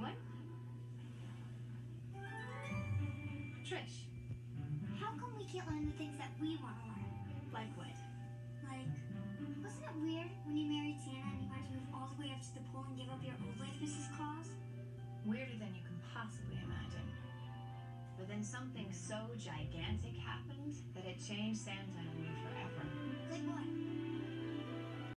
Anyone? Trish. How come we can't learn the things that we want to learn? Like what? Like, wasn't it weird when you married Santa and you had to move all the way up to the pole and give up your old life, Mrs. Claus? Weirder than you can possibly imagine. But then something so gigantic happened that it changed Santa and me forever. Like what?